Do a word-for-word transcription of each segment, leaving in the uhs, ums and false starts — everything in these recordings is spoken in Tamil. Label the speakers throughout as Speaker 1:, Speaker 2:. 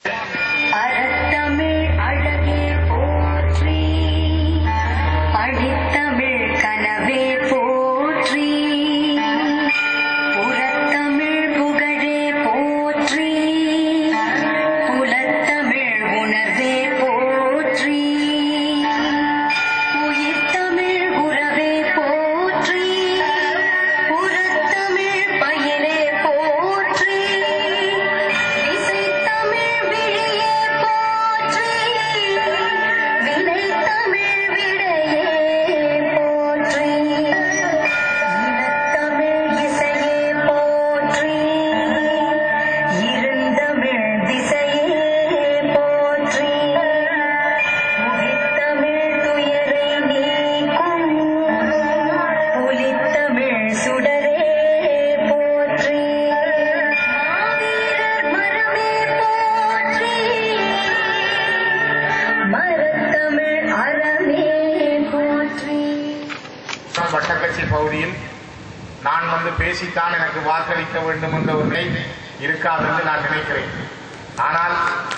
Speaker 1: வட்டக்கட்சி பகுதியில் நான் வந்து பேசித்தான் எனக்கு வாக்களிக்க வேண்டும் என்ற ஒரு நிலை இருக்காது என்று நான் நினைக்கிறேன். ஆனால்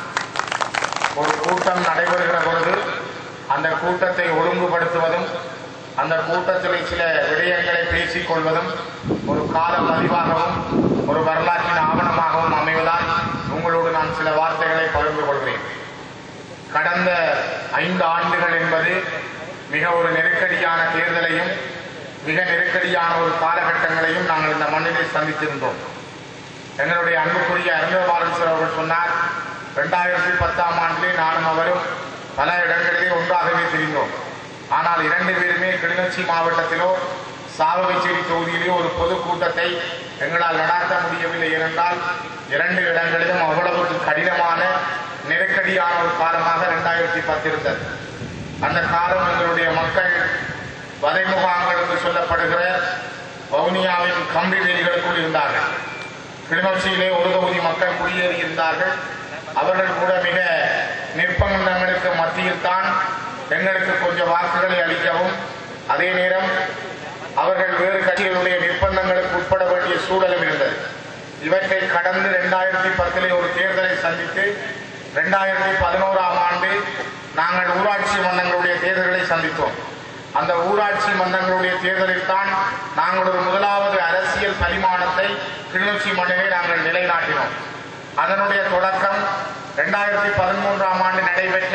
Speaker 1: ஒரு கூட்டம் நடைபெறுகிற பொழுது அந்த கூட்டத்தை ஒழுங்குபடுத்துவதும் அந்த கூட்டத்தில் சில விடயங்களை பேசிக் கொள்வதும் ஒரு கால பதிவாகவும் ஒரு வரலாற்றின் ஆவணமாகவும் அமைவதால் உங்களோடு நான் சில வார்த்தைகளை பகிர்ந்து கொள்கிறேன். கடந்த ஐந்து ஆண்டுகள் என்பது மிக ஒரு நெருக்கடியான தேர்தலையும் மிக நெருக்கடியான ஒரு காலகட்டங்களையும் நாங்கள் இந்த மண்ணிலே சந்தித்திருந்தோம். எங்களுடைய அன்புக்குரிய அருந்தபாலன் அவர்கள் சொன்னார், இரண்டாயிரத்தி பத்தாம் ஆண்டிலே நானும் அவரும் பல இடங்களிலே ஒன்றாகவே தெரிந்தோம். ஆனால் இரண்டு பேருமே கிளிநொச்சி மாவட்டத்திலோ சாவகச்சேரி தொகுதியிலோ ஒரு பொதுக்கூட்டத்தை எங்களால் நடாத்த முடியவில்லை. ஏனென்றால் இரண்டு இடங்களிலும் அவ்வளவு கடினமான நெருக்கடியான ஒரு காலமாக இரண்டாயிரத்தி பத்து இருந்தது. அந்த காலம் எங்களுடைய மக்கள் வதை முகாம்கள் என்று சொல்லப்படுகிற வவுனியாவின் கம்பி வேலிகளுக்குள் இருந்தார்கள். கிளிநொச்சியிலே ஒரு தொகுதி மக்கள் குடியேறி இருந்தார்கள். அவர்கள் கூட மிக நிர்பந்தங்களுக்கு மத்தியில் தான் எங்களுக்கு கொஞ்சம் வாக்குகளை அளிக்கவும், அதே நேரம் அவர்கள் வேறு கட்சிகளுடைய நிர்பந்தங்களுக்கு உட்பட வேண்டிய சூழலும் இருந்தது. இவற்றை கடந்து இரண்டாயிரத்தி பத்திலே ஒரு தேர்தலை சந்தித்து இரண்டாயிரத்தி பதினோராம் ஆண்டு நாங்கள் ஊராட்சி மன்றங்களுடைய தேர்தல்களை சந்தித்தோம். அந்த ஊராட்சி மன்றங்களுடைய தேர்தலில் தான் நாங்கள் ஒரு முதலாவது அரசியல் பரிமாணத்தை கிளிநொச்சி மண்ணிலே நாங்கள் நிலைநாட்டினோம். அதனுடைய தொடக்கம் இரண்டாயிரத்தி பதிமூன்றாம் ஆண்டு நடைபெற்ற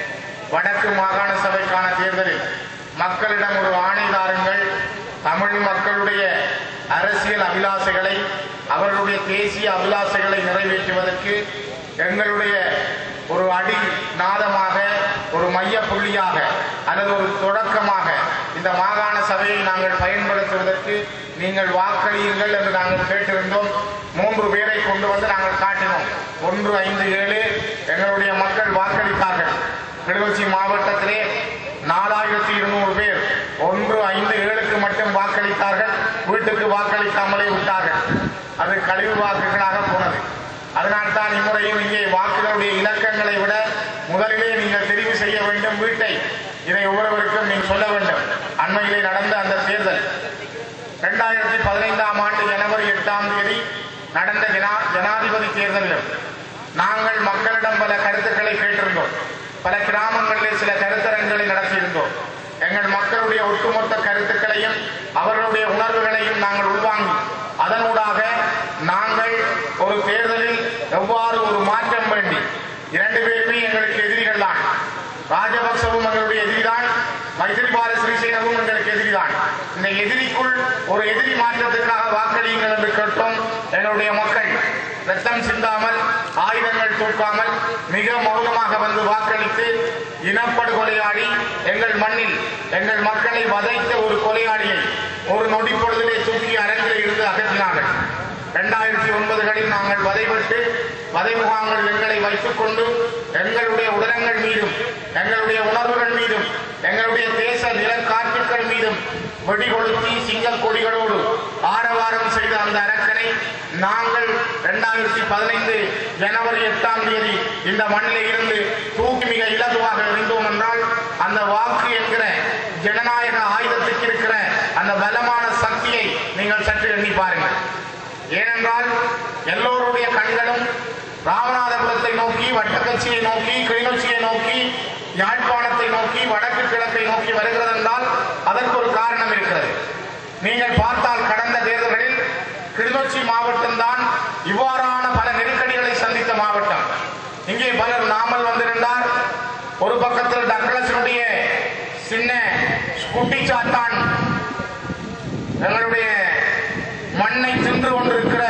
Speaker 1: வடக்கு மாகாண சபைக்கான தேர்தலில் மக்களிடம் ஒரு ஆணை தாருங்கள், தமிழ் மக்களுடைய அரசியல் அபிலாசைகளை அவர்களுடைய தேசிய அபிலாசைகளை நிறைவேற்றுவதற்கு எங்களுடைய ஒரு அடி நாதமாக ஒரு மைய புள்ளியாக அல்லது ஒரு தொடக்கமாக இந்த மாகாண சபையை நாங்கள் பயன்படுத்துவதற்கு நீங்கள் வாக்களியுங்கள் என்று நாங்கள் கேட்டிருந்தோம். மூன்று பேரை கொண்டு வந்து நாங்கள் காட்டினோம். ஒன்று ஐந்து ஏழு எங்களுடைய மக்கள் வாக்களித்தார்கள். கிளிநொச்சி மாவட்டத்திலே நாலாயிரத்தி இருநூறு பேர் ஒன்று ஐந்து ஏழுக்கு மட்டும் வாக்களித்தார்கள். வீட்டுக்கு வாக்களிக்காமலே விட்டார்கள். அது கழிவு வாக்குகளாக போனது. அதனால்தான் இம்முறையும் இங்கே வாக்குகளுடைய இலக்கங்களை விட முதலிலே நீங்கள் தெரிவு செய்ய வேண்டும் வீட்டை. இதை ஒவ்வொருவருக்கும் நீங்கள் சொல்ல வேண்டும். அண்மையிலே நடந்த அந்த தேர்தல் இரண்டாயிரத்தி பதினைந்தாம் ஆண்டு ஜனவரி எட்டாம் தேதி நடந்த ஜனா ஜனாதிபதி தேர்தலிலும் நாங்கள் மக்களிடம் பல கருத்துக்களை கேட்டிருந்தோம். பல கிராமங்களிலே சில கருத்தரங்களை நடத்தியிருந்தோம். எங்கள் மக்களுடைய ஒட்டுமொத்த கருத்துக்களையும் அவர்களுடைய உணர்வுகளையும் நாங்கள் உள்வாங்கி அதனூடாக நாங்கள் ஒரு தேர்தலில் எவ்வாறு ஒரு மாற்றம் வேண்டி, இரண்டு பேருமே எங்களுக்கு எதிரிகள் தான். ராஜபக்சவும் எங்களுடைய எதிரிதான், மைத்ரிபால சிறிசேனவும் எங்களுக்கு எதிரிதான். இந்த எதிரிக்குள் ஒரு எதிரி மாற்றத்துக்காக வாக்களியுங்கள் என்று கேட்டோம். எங்களுடைய மக்கள் ரத்தம் சிந்தாமல் ஆயுதங்கள் தூக்காமல் மிக மௌனமாக வந்து வாக்களித்து இனப்படுகொலையாடி எங்கள் மண்ணில் எங்கள் மக்களை வதைத்த ஒரு கொலையாடியை ஒரு நொடி பொழுதிலே தூக்கி அரங்கில் இருந்து அகற்றினார்கள். இரண்டாயிரத்தி ஒன்பதுகளில் நாங்கள் வதைபட்டு வதை முகாம்கள் எங்களை வைத்துக் கொண்டு எங்களுடைய உடலங்கள் மீதும் எங்களுடைய உணர்வுகள் மீதும் எங்களுடைய தேச நிலக்காற்றுக்கள் மீதும் வெடிகொளுத்தி சிங்க கொடிகளோடு ஆரவாரம் செய்த அந்த அரக்கனை நாங்கள் இரண்டாயிரத்தி பதினைந்து ஜனவரி எட்டாம் தேதி இந்த மண்ணில் இருந்து தூக்கி மிக இலகுவாக இருந்தோம் என்றால் அந்த வாக்கு என்கிற ஜனநாயக ஆயுதத்துக்கு இருக்கிற அந்த பலமான சக்தியை நீங்கள் சற்று எண்ணி பாருங்கள். ஏனென்றால் எல்லோருடைய கண்களும் ராமநாதபுரத்தை நோக்கி, வட்டக்கச்சியை நோக்கி, கிளிநொச்சியை நோக்கி, யாழ்ப்பாணத்தை நோக்கி, வடக்கு கிழக்கை நோக்கி வருகிறது என்றால் அதற்கு ஒரு காரணம் இருக்கிறது. நீங்கள் பார்த்தால் கடந்த தேர்தல்களில் கிளிநொச்சி மாவட்டம் தான் இவ்வாறான பல நெருக்கடிகளை சந்தித்த மாவட்டம். இங்கே பலர் நாமல் வந்திருந்தார். ஒரு பக்கத்தில் டக்ளஸினுடைய சின்ன குட்டி சாத்தான் எங்களுடைய மண்ணை தின்று கொண்டிருக்கிற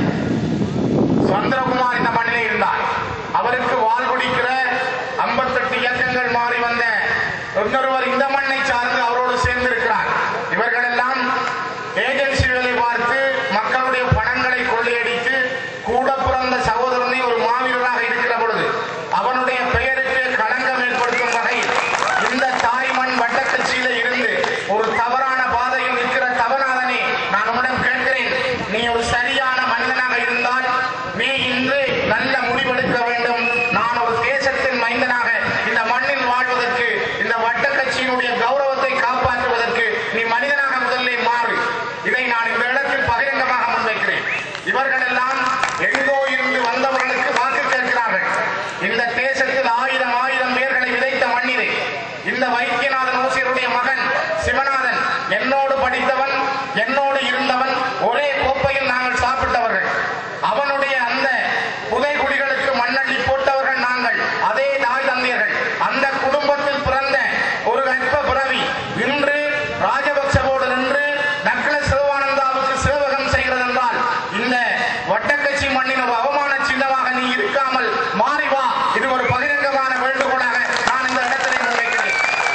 Speaker 1: சந்திரகுமார் இந்த மண்ணிலே இருந்தார். அவருக்கு வால் குடிக்கிற ஐம்பத்தெட்டு இயக்கங்கள் மாறி வந்த இன்னொருவர் இந்த மண்ணை சார்ந்து அவரோடு சேர்ந்திருக்கிறார். இவர்கள் எல்லாம் ஏஜென்சிகளை பார்த்து மக்களுடைய பணங்களை கொள்ளையடித்து கூட பிறந்த சகோதரனை ஒரு மாவீரராக இருக்கிற பொழுது அவனுடைய பெயருக்கு களங்கம் ஏற்படுத்தும் வகையில் இந்த தாய்மண் வட்டக்கட்சியில இருந்து ஒரு தவறான பாதையில் இருக்கிற தவநாதனே, நான் உன்னிடம் கேட்கிறேன், நீ ஒரு சரியான மனிதனாக இருந்தால் நீ இன்று நல்ல முடிவெடுக்க வேண்டும். நான் ஒரு தேசத்தின் மைந்தனாக இந்த மண்ணில் வாழ்வதற்கு, இந்த வட்டக்கட்சியினுடைய கௌரவத்தை காப்பாற்றுவதற்கு நீ மனிதனாக முதல்ல மாறு. இதை நான் இந்த இடத்தில் பகிரங்கமாக முன்வைக்கிறேன். இவர்கள் எல்லாம் எங்கோ இருந்து வந்தவர்களுக்கு வாக்கு கேட்கிறார்கள். இந்த தேசத்தில் ஆயிரம் ஆயிரம் பேர்களை விதைத்த மண்ணிலே இந்த வைத்தியநாதன் ஊசியருடைய மகன் சிவநாதன் என்னோடு படித்தவன், என்னோடு இருந்தவன், ஒரே கோப்பையில் நாங்கள் சாப்பிட்டவர்கள். அவனுடைய அந்த புதைகுழிகளுக்கு மண்ணள்ளி போட்டவர்கள் நாங்கள். அதே தாய் தந்தையர்கள். அந்த குடும்பத்தில் பிறந்த ஒரு அற்ப பிறவி இன்று ராஜபக்சவோடு நின்று டக்ளஸ் சிவானந்தாவுக்கு சேவகம் செய்கிறது என்றால் இந்த வட்டக்கட்சி மண்ணின் ஒரு அவமான சின்னமாக நீ இருக்காமல் மாறி வா. இது ஒரு பகிரங்கமான வேண்டுகோளாக நான் இந்த இடத்திலே முன்வைக்கிறேன்.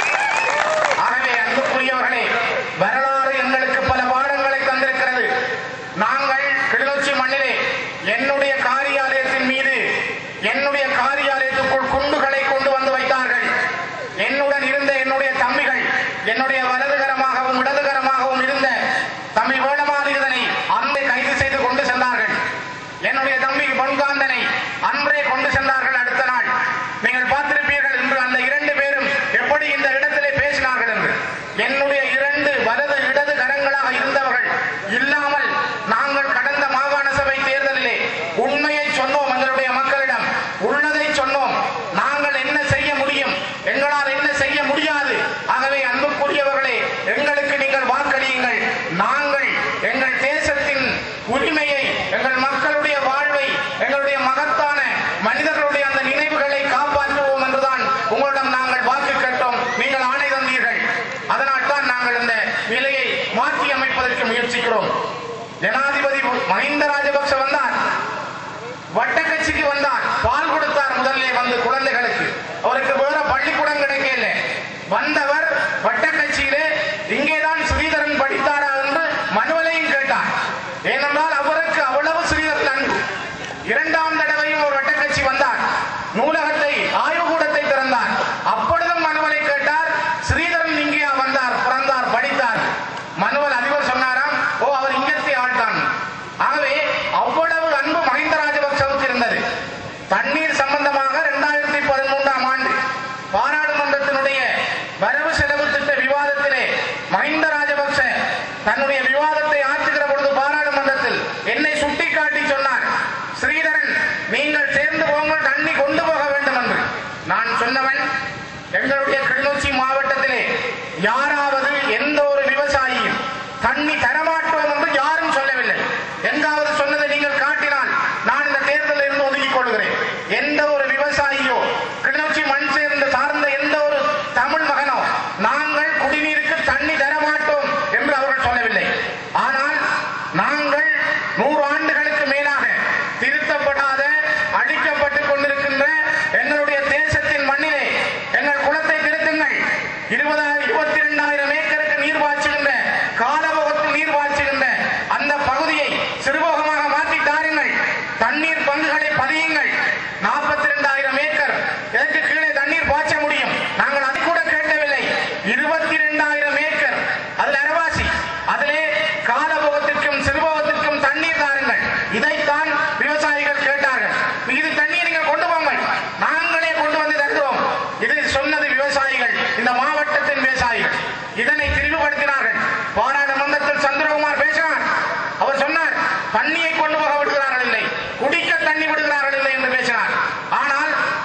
Speaker 1: ஆகவே அன்புக்குரியவர்களே, வரலாறு எங்களுக்கு பல பாடங்களை தந்திருக்கிறது. நாங்கள் கிளிநொச்சி மண்ணிலே என்னுடைய காரியாலயத்தின் மீது, என்னுடைய காரியாலயத்துக்குள் குண்டுகளை கொண்டு வந்து வைத்தார்கள். என்னுடன் இருந்த என்னுடைய தம்பிகள், என்னுடைய வலதுகரமாகவும் இடதுகரமாகவும் இருந்த தம்பி வேளமாதிரிதனை அன்பை கைது செய்து கொண்டு சென்றார்கள். என்னுடைய தம்பி பொன்காந்தனை அன்றே கொண்டு சென்றார்கள். அடுத்த நாள் நீங்கள் பார்த்திருப்பீர்கள் என்று அந்த இரண்டு பேரும் எப்படி இந்த இடத்திலே பேசினார்கள் என்று. என்னுடைய இரண்டு வலது இடது கரங்களாக இருந்தவர்கள் இல்லாமல் நாங்கள் கடந்த மாகாண சபை தேர்தலிலே உண்மையை சொன்னோம். எங்களுடைய மக்களிடம் உள்ளதை சொன்னோம். நாங்கள் என்ன செய்ய முடியும், எங்களால் என்ன செய்ய முடியாது. ஆகவே அன்புக்குரியவர்களே, எங்களுக்கு நீங்கள் வாக்களியுங்கள். நாங்கள் எங்கள் தேசத்தின் உரிமையை, எங்கள் மக்களுடைய வாழ்வை, எங்களுடைய மகத்தான மனிதர்களுடைய அந்த நினைவுகளை காப்பாற்றுவோம் என்றுதான் உங்களிடம் நாங்கள் வாக்கு கேட்டோம். நீங்கள் ஆணை தந்தீர்கள். அதனால் தான் நாங்கள் இந்த நிலையை மாற்றி அமைப்பதற்கு முயற்சிக்கிறோம். ஜனாதிபதி மஹிந்த ராஜபக்ச வந்தார், வட்டக்கட்சிக்கு வந்தார், பால் கொடுத்தார் முதல்ல வந்து குழந்தைகளுக்கு. அவருக்கு வேற பள்ளிக்கூடம் கிடைக்கல. வந்தவர் வட்டக்கட்சியிலே இங்கேதான் ஸ்ரீதரன் படித்தாரா என்று மனுவலையும் கேட்டார். ஏனென்றால் அவருக்கு அவ்வளவு ஸ்ரீதரன் அன்பு. இரண்டாம் தடவையும் ஒரு வட்டக்கட்சி வந்தார், நூலகத்தை ஆய்வுக்கூடத்தை திறந்தார். அப்பொழுதும் மனுவலை கேட்டார், ஸ்ரீதரன் இங்கே வந்தார், பிறந்தார், படித்தார். மனுவல் அதிபர் சொன்னாராம், ஓ அவர் இங்கத்தை ஆழ்த்தான். ஆகவே அவ்வளவு அன்பு மஹிந்த ராஜபக்சவுக்கு இருந்தது. தண்ணீர் சம்பந்தமாக இரண்டாயிரத்தி பதிமூன்றாம் ஆண்டு பாராளுமன்றத்தினுடைய வரவு செலவு திட்ட விவாதத்திலே மஹிந்த ராஜபக்ச தன்னுடைய விவாதத்தை ஆற்றுகிற பொழுது பாராளுமன்றத்தில் என்னை சுட்டிக்காட்டி சொன்னார், ஸ்ரீதரன் நீங்கள் சேர்ந்து போங்கள், தண்ணி கொண்டு போக வேண்டும் என்று. நான் சொன்னவன், எங்களுடைய கிளிநொச்சி மாவட்டத்திலே யாராவது எந்த ஒரு விவசாயியும் தண்ணி தரமாட்டோம் என்று யாரும் சொல்லவில்லை. எங்காவது சொன்னதை நீங்கள் காட்டினால் நான் இந்த தேர்தலில் இருந்து ஒதுக்கிக் கொள்கிறேன். எந்த ஒரு விவசாயியோ கிளிநொச்சி மண் சேர்ந்த சார்ந்த எந்த ஒரு தமிழ் மகனோ நாங்கள் குடிநீருக்கு தண்ணி தரமாட்டோம் என்று அவர்கள் சொல்லவில்லை. ஆனால் நாங்கள் நூறு ஆண்டுகளுக்கு மேலாக திருத்தப்படாத, அழிக்கப்பட்டுக் கொண்டிருக்கின்ற எங்களுடைய தேசத்தின் மண்ணிலே எங்கள் குளத்தை திருத்துங்கள். இருபதாயிரம் இருபத்தி இரண்டாயிரம் ஏக்கருக்கு நீர் பாய்ச்சுகின்ற, காலபோகத்தில் நீர் பாய்ச்சுகின்ற அந்த பகுதியை சிறுபோகமாக மாற்றி தாருங்கள். தண்ணீர் பங்குகளை பதியுங்கள். நாற்பத்தி இரண்டாயிரம் ஏக்கர் இதற்கு கீழே தண்ணீர்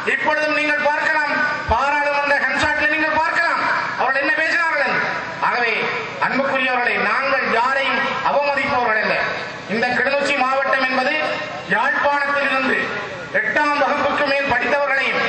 Speaker 1: இப்பொழுதும் நீங்கள் பார்க்கலாம், பாராளுமன்ற ஹன்சாட்டில் நீங்கள் பார்க்கலாம் அவர்கள் என்ன பேசினார்கள் என்று. ஆகவே அன்புக்குரியவர்களை, நாங்கள் யாரையும் அவமதிப்பவர்கள் அல்ல. இந்த கிளிநொச்சி மாவட்டம் என்பது யாழ்ப்பாணத்தில் இருந்து எட்டாம் வகுப்புக்கு மேல் படித்தவர்களையும்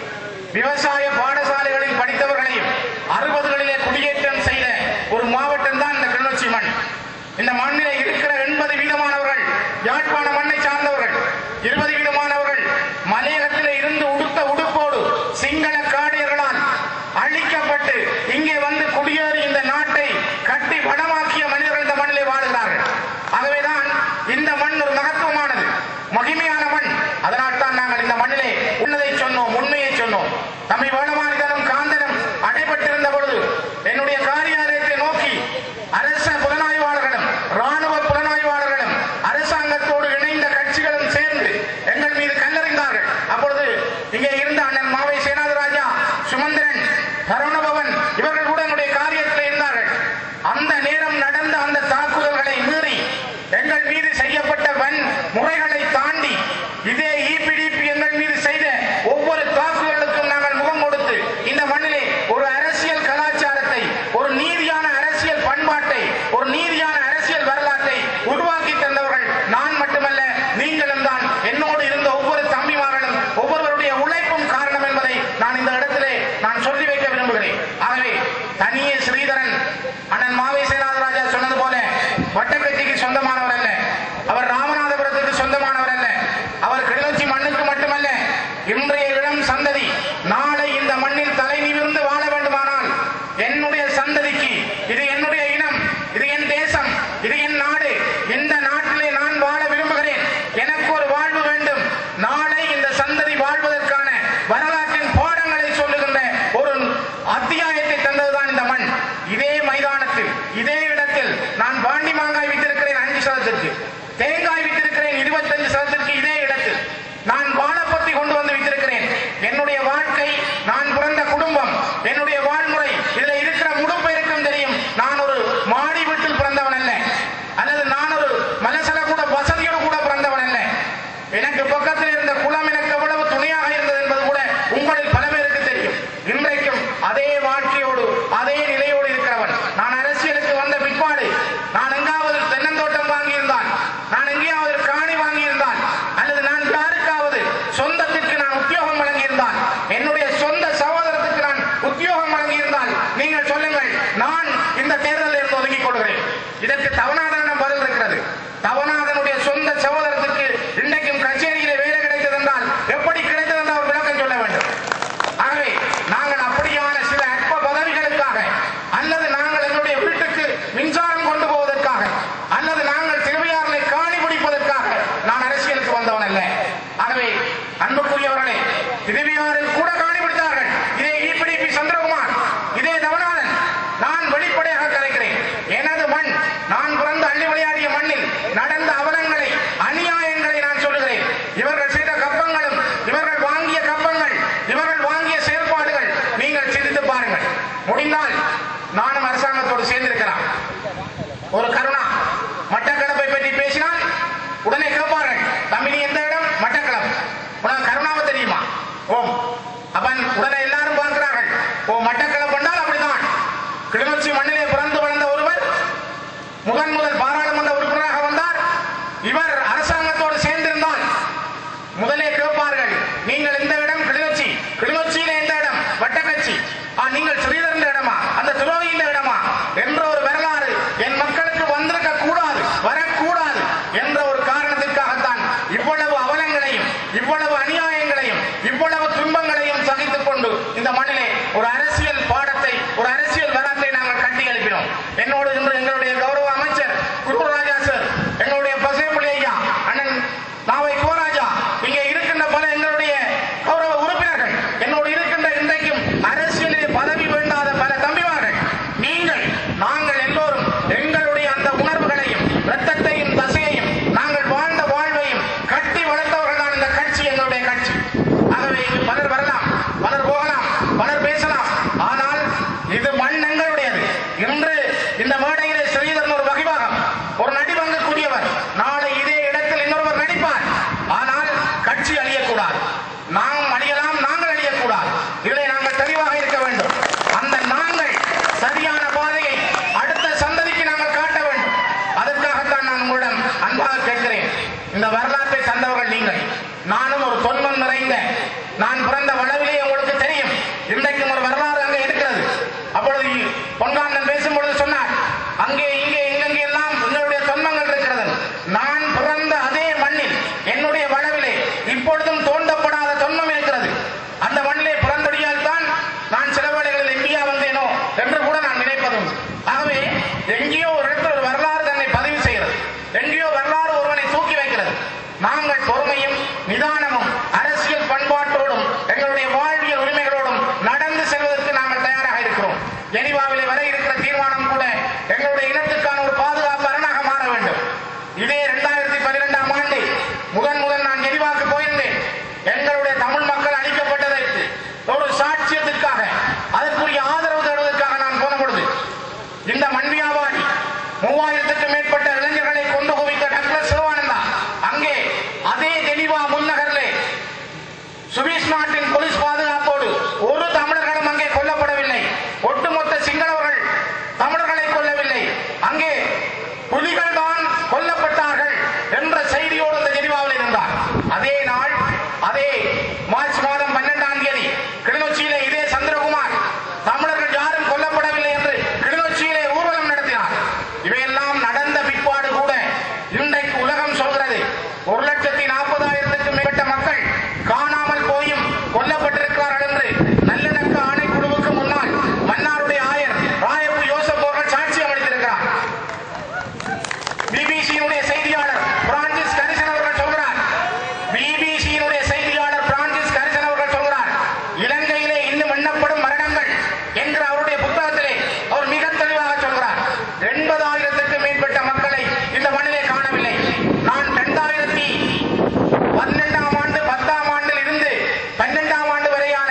Speaker 1: விவசாய பாடசாலைகளில் படித்தவர்களையும் அறுபதுகளிலே குடியேற்றம் செய்த ஒரு மாவட்டம் தான் இந்த கிளிநொச்சி மண். இந்த மண்ணிலே இருக்கிற எண்பது வீதமானவர்கள் யாழ்ப்பாண மண்ணை சார்ந்தவர்கள், இருபது வீதமானவர்கள் மலையகத்திலே இருந்து உடுத்த உடுப்போடு சிங்கள காடியர்களால் அழிக்கப்பட்டு இங்கே வந்து குடியேறி இந்த நாட்டை கட்டி வளமாக்கிய மனிதர்கள் இந்த மண்ணிலே வாழுகிறார்கள். ஆகவேதான் இந்த மண் ஒரு மகத்துவமானது, மகிமையான மண். அதனால் தான் நாங்கள் இந்த மண்ணிலே உன்னதை சொன்னோம், உண்மையை சொன்னோம். தம்மை வேளமானிதனும் காந்தனும் அடைபட்டிருந்த பொழுது என்னுடைய காரியாலயத்தை நோக்கி அரச புலனாய்வாளர்களும் ராணுவ புலனாய்வாளர்களும் அரசாங்கத்தோடு இணைந்த கட்சிகளும் சேர்ந்து எங்கள் மீது கல்லறிந்தார்கள். அப்பொழுது இங்கே இருந்த அண்ணன் மாவை சேனாதிராஜா, சுமந்திரன், தருணபவன் இவர்கள் கூட என்னுடைய காரியத்தில் இருந்தார்கள். அந்த நேரம் நடந்த அந்த தாக்குதல்களை மீறி எங்கள் மீது செய்யப்பட்ட வன் முறைகளை தாண்டி இதே இபிடிபி எங்கள் மீது செய்த ஒவ்வொரு தாக்குதலுக்கும் நாங்கள் முகம் கொடுத்து இந்த மண்ணிலே ஒரு அரசியல் கலாச்சாரத்தை, ஒரு நீதியான அரசியல் பண்பாட்டை, ஒரு நீதியான அரசியல் வரலாற்றை உருவாக்கி தந்தவர்கள் நான் மட்டுமல்ல, நீங்களும் தான். என்னோடு இருந்த ஒவ்வொரு தம்பிமார்களும் ஒவ்வொருவருடைய உழைப்பும் காரணம் என்பதை நான் இந்த இடத்திலே நான் சொல்லி வைக்க விரும்புகிறேன். ஆகவே தனியே ஸ்ரீதரன் அண்ணன் மாவை சேனாதிராஜா சொன்னது போல வட்டக்கட்சிக்கு சொந்தமானவர் அல்ல, அவர் ராமநாதபுரத்துக்கு சொந்தமானவர் அல்ல, அவர் கிளிநொச்சி மண்ணுக்கு மட்டுமல்ல, இன்றைய இளம் சந்ததி நாளை இந்த மண்ணில் தலை நிமிர்ந்து வாழ வேண்டுமானால் என்னுடைய சந்ததிக்கு இது என்னுடைய இனம், இது என் தேசம், இது என் நாடு, இந்த நாட்டிலே நான் வாழ விரும்புகிறேன், எனக்கு ஒரு வாழ்வு வேண்டும், நாளை இந்த சந்ததி வாழ்வதற்கான வரலாற்றின் பாடங்களை சொல்லுகின்ற ஒரு அத்தியாயத்தை தந்ததுதான் இந்த மண். இதே மைதானத்தில், இதே இடத்தில் நான் பாண்டி மாங்காய் வித்திருக்கிறேன் அஞ்சு சதத்திற்கு, தேங்காய் வித்திருக்கிறேன் இருபத்தஞ்சு சதத்திற்கு, இதே இடத்தில் நான் வாழப்பத்தி கொண்டு வந்து வித்திருக்கிறேன். என்னுடைய வாழ்க்கை, நான் பிறந்த குடும்பம், என்னுடைய வாழ்முறை, இதுல இருக்கிற முழுப்பெருக்கும் தெரியும். நான் ஒரு மாடி வீட்டில் பிறந்தவன் அல்ல, அல்லது நான் ஒரு மலசல கூட வசதியோடு கூட பிறந்தவன் அல்ல. எனக்கு பக்கத்தில் இருந்த குளம் எனக்கு எவ்வளவு துணையாக இருந்தது என்பது கூட உங்களில் பல பேருக்கு தெரியும். இன்றைக்கும் அதே வாழ்க்கையோடு அதே நிலையோடு இருக்கிறவன். நான் அரசியலுக்கு வந்த பிற்பாடு நான் எங்காவது தென்னந்தோட்டம் வாங்கியிருந்தான், நான் எங்கேயாவது காணி வாங்கியிருந்தான், அல்லது நான் யாருக்காவது சொந்தத்திற்கு நான் உத்தியோகம் வழங்கியிருந்தான், என்னுடைய சொந்த சகோதரத்துக்கு நான் உத்தியோகம் வழங்கியிருந்தால் நீங்கள் சொல்லுங்கள், நான் இந்த தேர்தலில் இருந்து ஒதுங்கிக் கொள்கிறேன். இதற்கு தவநாதனிடம் பதில் இருக்கிறது. தவநாதனுடைய சொந்த சகோதரத்துக்கு இன்றைக்கும் கச்சேரியிலே வேலை கிடைத்தது என்றால் எப்படி கிடைத்தது என்று அவர் விளக்கம் சொல்ல வேண்டும். ஆகவே நாங்கள் அப்படியான சில அற்ப பதவிகளுக்காக, அல்லது நாங்கள் எங்களுடைய வீட்டுக்கு மின்சாரம் கொண்டு போவதற்காக, அல்லது நாங்கள் திருவையாறுகளை காணி பிடிப்பதற்காக நான் அரசியலுக்கு வந்தவன் அல்ல. ஆகவே அன்புக்குரியவர்களே, திருவையாறில் கூட காணி பிடித்தார்கள். இதே இபிடிபி சந்திரகுமார், இதே தவநாதன். நான் வெளிப்படையாக கலைக்கிறேன், எனது மண், நான் பிறந்த அள்ளி விளையாடிய மண்ணில் நடந்த அவலங்களை, அநியாயங்களை நான் சொல்லுகிறேன். இவர்கள் செய்த கப்பங்களும், இவர்கள் வாங்கிய கப்பங்கள், இவர்கள் வாங்கிய செயல்பாடுகள் நீங்கள் சிந்தித்து பாருங்கள். முடிந்தால் நானும் அரசாங்கத்தோடு சேர்ந்திருக்கலாம். ஒரு கருணா மட்டக்களப்பை பற்றி பேசினால் உடனே கேட்பார்கள், தம்பி நீ எந்த இடம்? மட்டக்களப்பு. உனக்கு கருணாவை தெரியுமா? ஓம். அப்பன் உடனே எல்லாரும் பார்க்கிறார்கள், ஓ மட்டக்களப்பு என்றால் அப்படித்தான். கிளிநொச்சி மண்ணிலே பிறந்து வளர்ந்த ஒருவர் முதன் முதல் பாராளுமன்ற உறுப்பினராக வந்தார். இவர் அரசாங்கத்தோடு சேர்ந்திருந்தால் முதலே கேட்பார்கள், நீங்கள் இந்த இடம் கிளிநொச்சி, கிளிநொச்சியில எந்த இடம்? வட்டக்கட்சி. நீங்கள் ஸ்ரீதரன் இடமா, அந்த துரோகியின் இடமா என்ற ஒரு வரலாறு என் மக்களுக்கு வந்திருக்க கூடாது, வரக்கூடாது என்ற ஒரு காரணத்திற்காகத்தான் இவ்வளவு அவலங்களையும், இவ்வளவு அநியாயங்களையும், இவ்வளவு துன்பங்களையும் சகித்துக் கொண்டு இந்த மண்ணிலே ஒரு அரசியல் நான் பிறந்த வளவிலே உங்களுக்கு தெரியும். இன்றைக்கும் ஒரு வரலாறு அங்கே இருக்கிறது. அப்பொழுது பொன்காந்தன் பேசும்பொழுது சொன்னார், அங்கே இங்கே எங்கெங்கே எல்லாம் உங்களுடைய தொன்மங்கள் இருக்கிறது. நான் பிறந்த அதே மண்ணில் என்னுடைய வளவிலே இப்பொழுதும் தோண்டப்படாத தொன்மம் இருக்கிறது. அந்த மண்ணிலே பிறந்தடியால் தான் நான் சில வேளைகளில் இந்தியா வந்தேனோ என்று கூட நான் நினைப்பதும். ஆகவே எங்கேயோ ஒரு இடத்துல ஒரு வரலாறு தன்னை பதிவு செய்கிறது, எங்கேயோ வரலாறு ஒருவனை தூக்கி வைக்கிறது. நாங்கள் பொறுமையும் நிதானமும் அரசியல் பண்பாட்டோடும் எங்களுடைய வாழ்வியல் உரிமைகளோடும் நடந்து செல்வதற்கு நாங்கள் தயாராக இருக்கிறோம். ஜெனீவாவிலே வர இருக்கிற தீர்மானம் கூட எங்களுடைய இனத்துக்கான ஒரு பாதுகாப்பு அரணாக மாற வேண்டும். இதே இரண்டாயிரத்தி பன்னிரெண்டாம் ஆண்டு முதன் முதல் நான் ஜெனீவாவுக்கு போயிருந்தேன். எங்களுடைய தமிழ் மக்கள் அளிக்கப்பட்டதற்கு ஒரு சாட்சியத்திற்காக அதற்குரிய ஆதரவு தருவதற்காக நான் போன பொழுது இந்த மண் வியாபாரி மூவாயிரத்துக்கும் மேற்பட்ட இளைஞர்களை கொண்டு குவித்த டக்ளஸ் சிவானந்தா அங்கே அதே ஜெனீவா முன்னகரிலே சுவிஸ் நாட்டின் போலீஸ் பாதுகாப்போடு ஒரு தமிழர்களும் அங்கே கொல்லப்படவில்லை. ஒட்டுமொத்த சிங்களவர்கள் தமிழர்களை கொல்லவில்லை, அங்கே புலிகள் தான் கொல்லப்பட்டார்கள் என்ற செய்தியோடு இந்த ஜெனீவாவில் இருந்தார். அதே நாள் அதே மார்ச் மாதம் பன்னெண்டாம் தேதி கிளிநொச்சியிலே இதே சந்திரகுமார் தமிழர்கள் யாரும் கொல்லப்படவில்லை என்று கிளிநொச்சியிலே ஊர்வலம் நடத்தினார். இவையெல்லாம் நடந்த பிற்பாடு கூட இன்றைக்கு உலகம் சொல்கிறது ஒரு லட்சத்தி நாற்பதாயிரத்துக்கும் மேற்பட்ட மக்கள் காணாமல் போயும் கொல்லப்பட்டிருக்கிறார்கள் என்று நல்லிணக்க ஆணைக்குழுவுக்கு முன்னால் மன்னாருடைய ஆயர் ராயப்பு யோசப் அவர்கள் சாட்சியம் அளித்திருக்கிறார். பிபிசியினுடைய செய்தியாளர் பிரான்சிஸ் கரிசன் அவர்கள் சொல்கிறார் பிபிசியினுடைய செய்தியாளர் பிரான்சிஸ் கரிசன் அவர்கள் சொல்கிறார் இலங்கையிலே இன்னும் எண்ணப்படும் மரணங்கள் என்று அவருடைய புத்தகத்திலே அவர் மிக தெளிவாக சொல்கிறார். எண்பதாயிரத்துக்கும் மேற்பட்ட மக்களை இந்த மண்ணிலே காணவில்லை. நான் இரண்டாயிரத்தி பன்னெண்டாம் ஆண்டு பத்தாம் ஆண்டில் இருந்து பன்னெண்டாம் ஆண்டு வரையான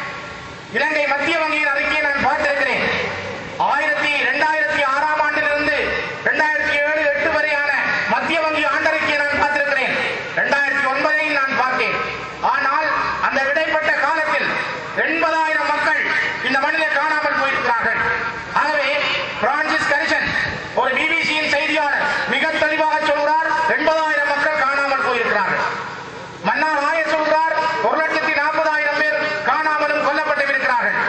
Speaker 1: இலங்கை மத்திய வங்கியின் அறிக்கையை நான் பார்த்திருக்கிறேன். ஆயிரத்தி இரண்டாயிரத்தி ஆறாம் ஆண்டிலிருந்து இரண்டாயிரத்தி ஏழு எட்டு வரையான மத்திய வங்கி ஆண்டறிக்கையை நான் பார்த்திருக்கிறேன். இரண்டாயிரத்தி ஒன்பதையும் நான் பார்த்தேன். ஆனால் அந்த இடைப்பட்ட காலத்தில் எண்பதாயிரம் மக்கள் இந்த மண்ணிலே காணாமல் போயிருக்கிறார்கள். ஆகவே பிரான்சிஸ் கரிசன் ஒரு பிபிசியின் செய்தியாளர் மிக தெளிவாக சொல்கிறார் எண்பதாயிரம் மக்கள் காணாமல் போயிருக்கிறார்கள். மன்னார் ஆயர் சொல்கிறார் ஒரு லட்சத்தி நாற்பதாயிரம் பேர் காணாமலும் கொல்லப்பட்டிருக்கிறார்கள்.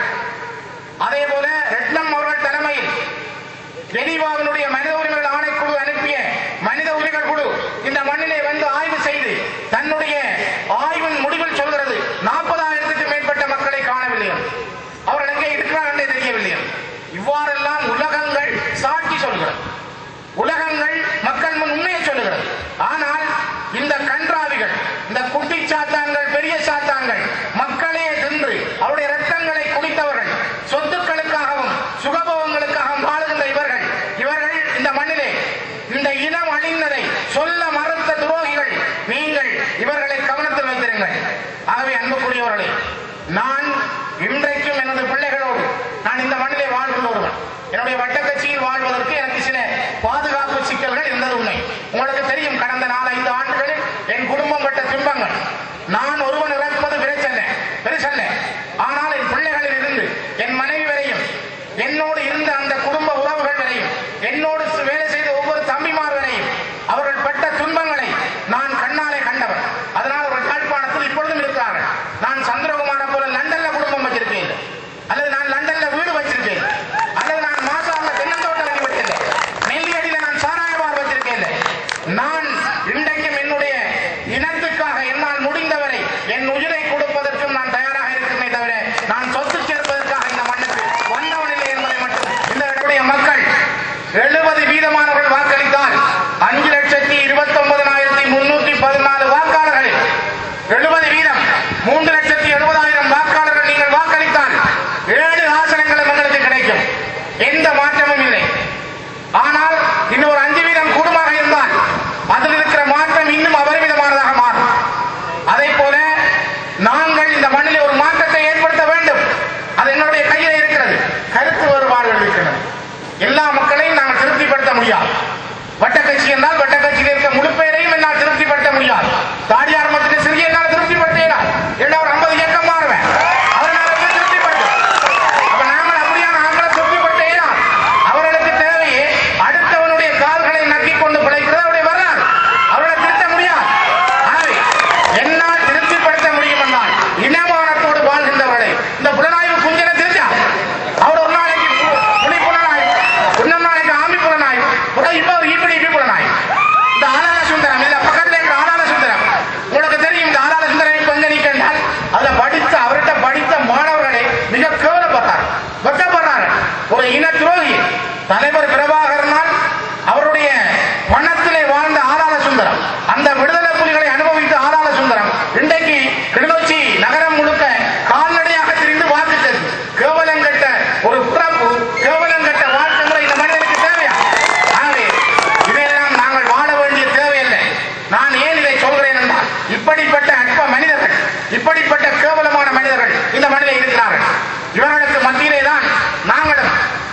Speaker 1: அதே போல ரெட்னம் அவர்கள் தலைமையில் ஜெனீவாவினுடைய மனித உரிமைகள் ஆணைக்குழு அனுப்பிய மனித உரிமைகள் குழு இந்த மண்ணிலே வந்து ஆய்வு செய்து தன்னுடைய ஆய்வின் முடிவில் சொல்கிறது நாற்பதாயிரத்துக்கு மேற்பட்ட மக்களை காணவில்லை. அவர்கள் எங்கே இருக்கிறார் என்றே தெரியவில்லை. இவ்வாறெல்லாம் உலகங்கள் சாட்சி சொல்கிறது, உலகங்கள் மக்கள் முன் உண்மையை சொல்லுகிறது. ஆனால் இந்த கன்றாவிகள், இந்த குட்டி சாத்தான்கள், பெரிய சாத்தான்கள் மக்களே தின்று அவருடைய ரத்தங்களை குடித்தவர்கள், சொத்துக்களுக்காகவும் சுகபோகங்களுக்காகவும் வாழுகின்ற இவர்கள் இவர்கள் இந்த மண்ணிலே இந்த இனம் அழிந்ததை சொல்ல மறுத்த துரோகிகள். நீங்கள் இவர்களை கவனத்தில் வைத்திருங்கள். ஆகவே அன்புக்குரியவர்களே, நான் இன்றைக்கும் எனது பிள்ளைகளோடு நான் இந்த மண்ணிலே வாழ்கின்ற ஒருவன். என்னுடைய வட்டக்கட்சியில் வாழ்வதற்கு எனக்கு சில பாதுகாப்பு சிக்கல்கள் இருந்தது உண்மை. உங்களுக்கு தெரியும், கடந்த நாலஞ்சு ஆண்டுகளில் என் குடும்பம் பட்ட துன்பங்கள். நான் ஒருவன் இறப்பது பெருசல்ல பெருசல்ல ஆனால் என் பிள்ளைகளில் இருந்து என் மனைவி வரையும், என்னோடு இருந்த அந்த குடும்ப உறவுகள் வரையும், என்னோடு வேலை செய்த ஒவ்வொரு தம்பிமார்களையும் அவர்கள் பட்ட துன்பங்களை நான் கண்ணாலே கண்டவர். அதனால் அவர்கள் யாழ்ப்பாணத்தில் இப்பொழுதும் இருக்கிறார்கள். நான் சந்திரகுமார போல லண்டன்ல குடும்பம் வச்சிருக்கேன், அல்லது நான் லண்டன்ல வீடு வச்சிருக்கேன், அல்லது நான் மாசாவில் தென்னந்தோட்டம் வாங்கி வச்சிருக்கேன், நெல்லியடியில நான் சாராயபார் வச்சிருக்கேன். நான் இன்றைக்கும் என்னுடைய இனத்துக்காக என்னால் முடிந்தவரை என் உயிரை கொடுப்பதற்கும் நான் தயாராக இருக்கிறேன். தவிர நான் சொத்து சேர்ப்பதற்காக இந்த மண்ணுக்கு வந்தவனில்லை என்பதை மட்டும் இந்த இடத்துடைய மக்கள் எழுபது வீதமானவர்கள் வாக்களித்தால் அஞ்சு லட்சத்தி இருபத்தி ஒன்பதாயிரத்தி முன்னூத்தி பதினாலு வாக்காளர்களில் எழுபது வீதம் மூன்று லட்சத்தி எழுபதாயிரம் வாக்காளர்கள் நீங்கள் வாக்களித்தால் ஏழு ஆசனங்களும் உங்களுக்கு கிடைக்கும். எந்த மாற்றமும் இல்லை. ஆனால் இன்னொரு அஞ்சு வீதம் கூடுமாக இருந்தால் அதில் இருக்கிற மாற்றம் இன்னும் அபரிமிதமானதாக மாறும். அதே போல நாங்கள் இந்த மண்ணிலே ஒரு மாற்றத்தை ஏற்படுத்த வேண்டும். அது என்னுடைய கையில் இருக்கிறது. கருத்து வேறுபாடுகள் இருக்கிறது. எல்லா மக்களையும் நாங்கள் திருப்திப்படுத்த முடியாது. வட்டக்கட்சி என்றால் வட்டக்கட்சியில் இருக்க முழு பேரையும் என்னால் திருப்திப்படுத்த முடியாது. தாடியார் மத்திய சிறிய என்னால் திருப்திப்படுத்த ஏன்னா ஒரு ஐம்பது இயக்கம் மாறுவேன். அவர்களால் திருப்திப்படுத்தும். அப்ப நாங்கள் அப்படியான ஆட்களை திருப்திப்படுத்த அவர்களுக்கு தேவையே அடுத்தவனுடைய கால்களை நக்கிக் கொண்டு பிழைக்கிறது அவருடைய வரலாறு. அவர்களை திருத்த முடியாது. என்னால் திருப்திப்படுத்த முடியும் என்றால் இனம் தலைவர் பிரபாகரனால் அவருடைய வனத்திலே வாழ்ந்த ஆதார சுந்தரம், அந்த விடுதலை புலிகளை அனுபவித்த ஆதார சுந்தரம் இன்றைக்கு கிளிநொச்சி நகரம் முழுக்க கால்நடையாக திரிந்து வாக்குச்சது. கேவலங்கட்ட ஒரு பிறப்பு, கேவலங்கட்ட வாழ்க்கை முறை இந்த மனிதனுக்கு தேவையா? ஆகவே இதையெல்லாம் நாங்கள் வாழ வேண்டிய தேவையில்லை. நான் ஏன் இதை சொல்கிறேன் என்றால், இப்படிப்பட்ட அற்ப மனிதர்கள், இப்படிப்பட்ட கேவலமான மனிதர்கள் இந்த மண்ணில் இருக்கிறார்கள். இவர்களுக்கு மத்தியிலே தான் நாங்களும்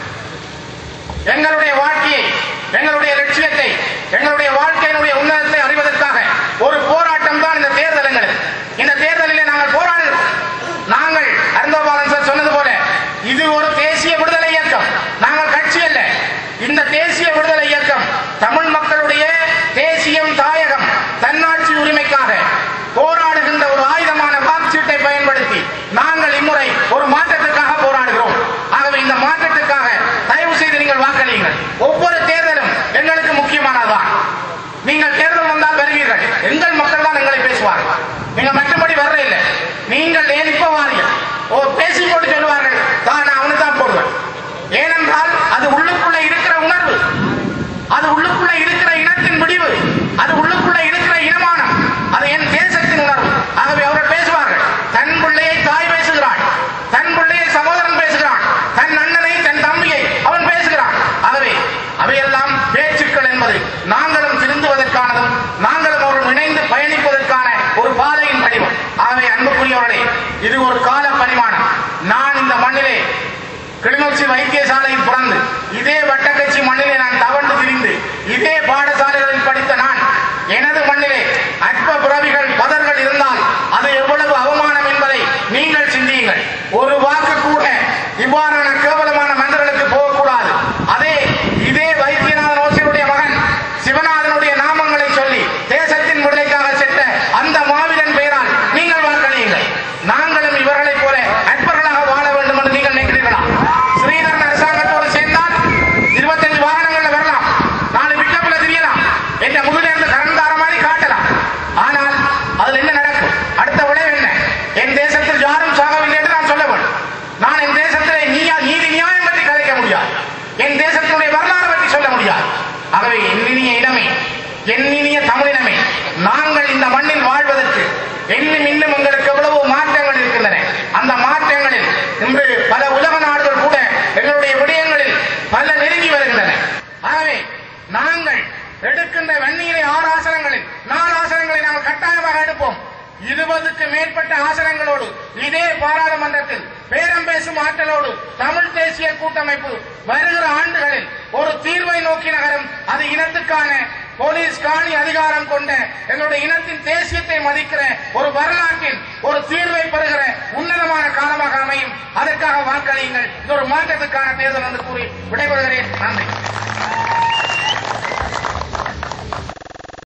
Speaker 1: எங்களுடைய வாழ்க்கையை, எங்களுடைய லட்சியத்தை, எங்களுடைய வாழ்க்கையினுடைய உன்னதத்தை அறிவதற்காக ஒரு போராட்டம் தான் இந்த தேர்தல்கள். இந்த தேர்தலிலே நாங்கள் போராடுகிறோம். நாங்கள் அருந்தோபாலன் சார் சொன்னது போல இது ஒரு தேசிய விடுதலை இயக்கம். நாங்கள் கட்சி அல்ல. இந்த தேசிய விடுதலை இயக்கம் தமிழ் மக்களுடைய தேசியம், தாயகம், தன்னாட்சி உரிமைக்காக போராடுகின்ற ஒரு ஆயுதமான வாக்குச்சீட்டை பயன்படுத்தி நாங்கள் இம்முறை ஒரு மாற்றத்திற்காக போராடுகிறோம். ஆகவே இந்த மாற்றத்திற்காக தயவு செய்து நீங்கள் வாக்களியுங்கள். ஒவ்வொரு தேர்தலும் எங்களுக்கு முக்கியமானதுதான். நீங்கள் தேர்தல் வந்தால் வருவீர்கள், எங்கள் மக்கள் தான் எங்களை பேசுவார்கள். நீங்க மற்றபடி வர்ற இல்லை. நீங்கள் ஏன் இப்ப வாரீர்கள்? ஓ பேசி போட்டு சொல்லுவார்கள், தான் நான் அவனு தான் போடுவேன். ஏனென்றால் அது உள்ளுக்குள்ள இருக்கிற உணர்வு, அது உள்ளுக்குள்ள இருக்கிற இனத்தின் முடிவு, அது உள்ளுக்குள்ள இருக்கிற இனமானம், அது என் தேசத்தின் உணர்வு. ஆகவே அவர்கள் பேசுவார்கள். தன் பிள்ளையை தாய் பேசுகிறாள், தன் பிள்ளையை சகோதரன் பேசுகிறான், தன் அண்ணனை தன் தம்பியை அவன் பேசுகிறான். ஆகவே அவையெல்லாம் பேச்சுக்கள் என்பது நாங்களும் திருந்துவதற்கானதும் நாங்களும் அவர்கள் இணைந்து பயணிப்பதற்கான ஒரு பாதையின் படிவம். ஆகவே அன்புக்குரியவர்களே, இது ஒரு கால பரிமாணம். நான் இந்த மண்ணிலே கிளிநொச்சி வைத்தியசாலையில் பிறந்து இதே வட்டக்கட்சி மண்ணிலே நான் தவண்டு திரிந்து இதே பாடசாலைகளில் படித்த நான், எனது மண்ணிலே அற்ப பிறவிகள் பதர்கள் இருந்தால் அது எவ்வளவு அவமானம் என்பதை நீங்கள் சிந்தியுங்கள். ஒரு வாக்கு கூட இவ்வாறான கேவலமான மனிதர்களுக்கு போகக்கூடாது. அதே இதே வைத்தியநாதன் ஓசையுடைய மகன் சிவநாதனுடைய நாமங்களை சொல்லி தேசத்தின் விடுதலைக்காக சென்ற அந்த மாவீரன் பெயரால் நீங்கள் வாக்களியுங்கள். நாங்களும் இவர்களைப் போல அற்பர்களாக வாழ வேண்டும் என்று நீங்கள் நினைக்கிறீர்களா? ஸ்ரீதரன் அரசாங்கத்தோடு சேர்ந்தால் இருபத்தஞ்சு வாகனங்கள்ல வரலாம், நாலு பிக்கப்ல தெரியலாம், என்ற முதுகிலிருந்து கரந்தார மாதிரி காட்டலாம். ஆனால் அதில் என்ன நடக்கும்? அடுத்த விளைவு என்ன? என் தேசத்தில் யாரும் சாகவில்லை என்று நான் சொல்ல வேண்டும். நான் என் தேசத்திலே நீதி நியாயம் பற்றி கதைக்க முடியாது, என் தேசத்தினுடைய வரலாறு பற்றி சொல்ல முடியாது. ஆகவே எண்ணினிய இனமே, எண்ணினிய தமிழினமே, நாங்கள் இந்த மண்ணில் வாழ்வதற்கு இன்னும் இன்னும் எங்களுக்கு எவ்வளவு மாற்றங்கள் இருக்கின்றன. அந்த மாற்றங்களில் இன்று பல உலக நாடுகள் கூட எங்களுடைய விடயங்களில் பல நெருங்கி வருகின்றன. ஆகவே நாங்கள் எடுக்கின்ற வெந்நீரை ஆறு ஆசனங்களில் நாலு ஆசனங்களை நாங்கள் கட்டாயமாக எடுப்போம். இருபதுக்கு மேற்பட்ட ஆசனங்களோடு இதே பாராளுமன்றத்தில் பேரம் பேசும் ஆற்றலோடு தமிழ் தேசிய கூட்டமைப்பு வருகிற ஆண்டுகளில் ஒரு தீர்வை நோக்கி நகரும். அது இனத்துக்கான போலீஸ் காணி அதிகாரம் கொண்ட எங்களுடைய இனத்தின் தேசியத்தை மதிக்கிற ஒரு வரலாற்றின் ஒரு தீர்வை பெறுகிற உன்னதமான காலமாக அமையும். அதற்காக வாக்களியுங்கள். இது ஒரு மாற்றத்துக்கான தேர்தல் என்று கூறி விடைபெறுகிறேன். நன்றி.